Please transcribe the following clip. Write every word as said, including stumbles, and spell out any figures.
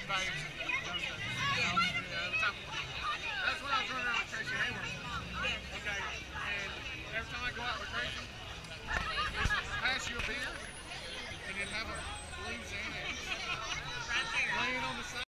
bags and those things. Yeah. Yeah, that's what I was running around with Tracy Hayward. Yeah. Okay. And every time I go out with Tracy, just pass you a beer and then have a Louisiana right there laying on the side.